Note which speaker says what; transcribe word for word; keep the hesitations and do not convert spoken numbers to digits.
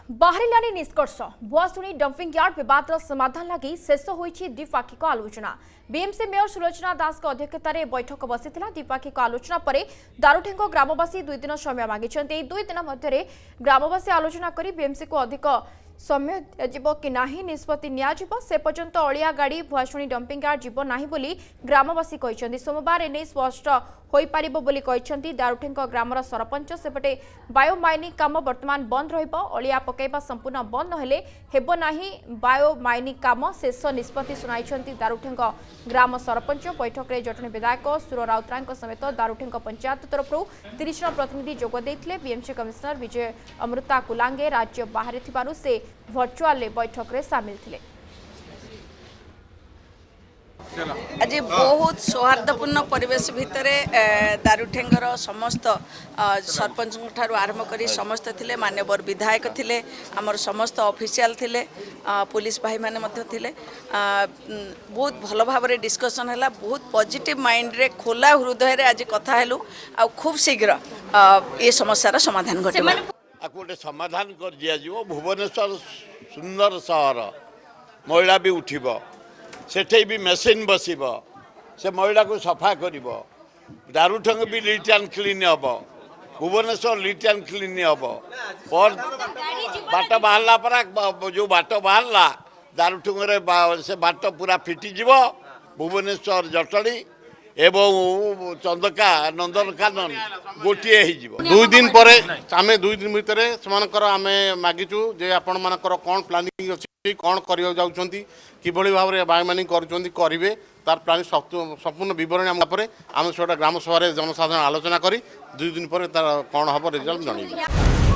Speaker 1: बाहरिलानी निष्कर्ष भुआसुणी dumping yard विवाद समाधान लगी शेष होईछि द्विपाक्षिक आलोचना। बीएमसी मेयर सुलोचना दास अध्यक्षतार बैठक बसी द्विपाक्षिक आलोचना पर दारुठेंग ग्रामवासी दुई दिन समय मांगी दुई दिन मध्य ग्रामवासी आलोचना कर बीएमसी को अधिक समय जीव कि नहीं निष्पत्ति नियाजिबो से पर्यंत अलिया गाड़ी भुआसुणी डंपिंग यार्ड जीव नाही बोली ग्रामवासी कहते सोमवार एने स्पष्ट होई पारिबो बोली कहते दारुठेंग ग्रामर सरपंच सेपटे बायो माइनिंग काम वर्तमान बंद रहिबो अलिया पकाइबा संपूर्ण बंद नहेले हेबो नाही बायो माइनिंग काम शेष निष्पत्ति सुनाइछंती दारुठेंग ग्राम सरपंच बैठक में जटनी विधायक सुर राउतराय समेत दारुठेंग पंचायत तरफ तीस जन प्रतिनिधि जोग देथिले। बीएमसी कमिश्नर विजय अमृता कुलांगे राज्य बाहर थिबारु से वर्चुअल बैठक में सामिल थे।
Speaker 2: आज बहुत सौहार्दपूर्ण परिवेश भितर दारुठेंगर समस्त सरपंच ठारू आरंभ कर समस्त थिले मान्यवर विधायक थिले आमर समस्त ऑफिशियल थिले पुलिस भाई माने मध्य थिले बहुत भल भाव में डिस्कसन है बहुत पॉजिटिव माइंड रे खोला हृदय रे आज कथा हेलु आ खूब शीघ्र ये समस्यार समाधान घटे
Speaker 3: गोटे समाधान कर दिया जीवो। भुवनेश्वर सुंदर सहर महिला भी उठिबो सेठे भी मेसीन बसिब से महिला को सफा कर दारुठेंग भी लीट एंड क्लीन हम भुवनेश्वर लीट एंड क्लीन हम पर बाट बाहरला पर जो बाट बाहरला दारुठेंग से बाट पूरा फिटिज भुवनेश्वर जटणी एवं चंदका नंदनकानन गोटे
Speaker 4: दुई दिन पर आम दुई दिन भितर से मागिचु जे आपण मानकर कौन प्लानिंग अच्छी कौन कर किभली भाव में बायोमाइनिंग करेंगे तार प्लानिंग संपूर्ण बरणी आम से ग्राम सभा जनसाधारण आलोचना करी दुई दिन पर तार कौन हम रिजल्ट जन।